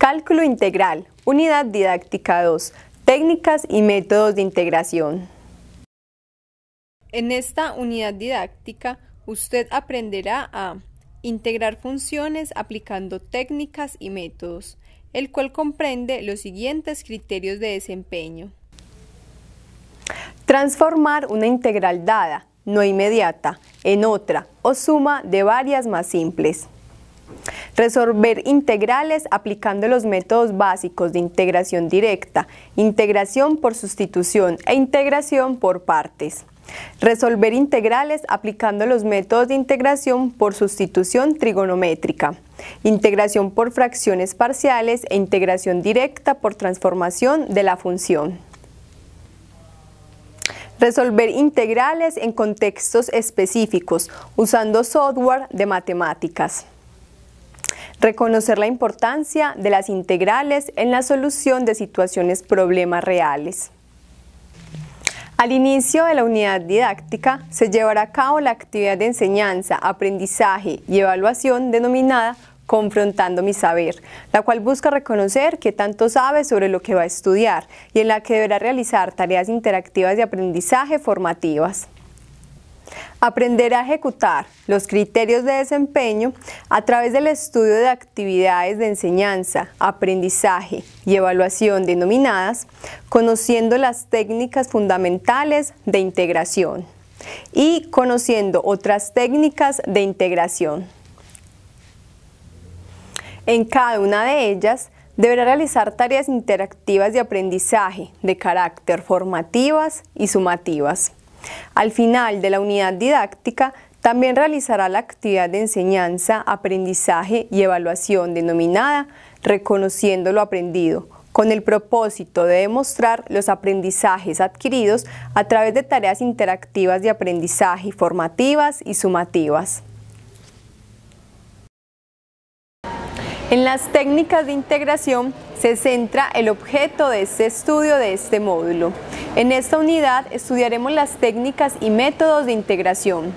Cálculo integral, unidad didáctica 2, técnicas y métodos de integración. En esta unidad didáctica, usted aprenderá a integrar funciones aplicando técnicas y métodos, el cual comprende los siguientes criterios de desempeño. Transformar una integral dada, no inmediata, en otra o suma de varias más simples. Resolver integrales aplicando los métodos básicos de integración directa, integración por sustitución e integración por partes. Resolver integrales aplicando los métodos de integración por sustitución trigonométrica, integración por fracciones parciales e integración directa por transformación de la función. Resolver integrales en contextos específicos, usando software de matemáticas. Reconocer la importancia de las integrales en la solución de situaciones problemas reales. Al inicio de la unidad didáctica se llevará a cabo la actividad de enseñanza, aprendizaje y evaluación denominada Confrontando mi saber, la cual busca reconocer qué tanto sabe sobre lo que va a estudiar y en la que deberá realizar tareas interactivas de aprendizaje formativas. Aprender a ejecutar los criterios de desempeño a través del estudio de actividades de enseñanza, aprendizaje y evaluación denominadas conociendo las técnicas fundamentales de integración y conociendo otras técnicas de integración. En cada una de ellas deberá realizar tareas interactivas de aprendizaje de carácter formativas y sumativas. Al final de la unidad didáctica, también realizará la actividad de enseñanza, aprendizaje y evaluación denominada Reconociendo lo aprendido, con el propósito de demostrar los aprendizajes adquiridos a través de tareas interactivas de aprendizaje formativas y sumativas. En las técnicas de integración se centra el objeto de este estudio de este módulo. En esta unidad estudiaremos las técnicas y métodos de integración.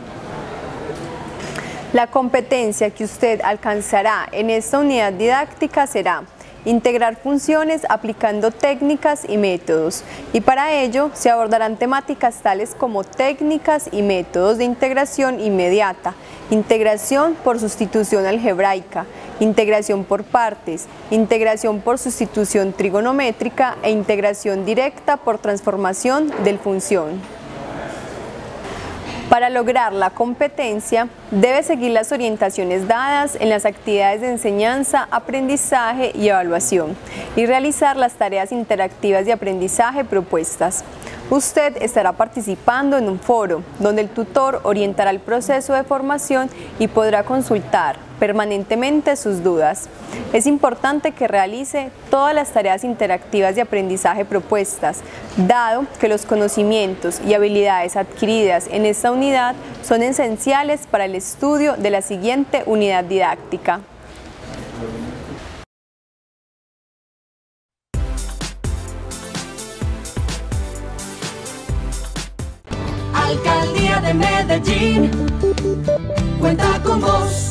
La competencia que usted alcanzará en esta unidad didáctica será integrar funciones aplicando técnicas y métodos, y para ello se abordarán temáticas tales como técnicas y métodos de integración inmediata, integración por sustitución algebraica, integración por partes, integración por sustitución trigonométrica e integración directa por transformación de función. Para lograr la competencia, debe seguir las orientaciones dadas en las actividades de enseñanza, aprendizaje y evaluación y realizar las tareas interactivas de aprendizaje propuestas. Usted estará participando en un foro donde el tutor orientará el proceso de formación y podrá consultar permanentemente sus dudas. Es importante que realice todas las tareas interactivas de aprendizaje propuestas, dado que los conocimientos y habilidades adquiridas en esta unidad son esenciales para el estudio de la siguiente unidad didáctica. Alcaldía de Medellín cuenta con vos.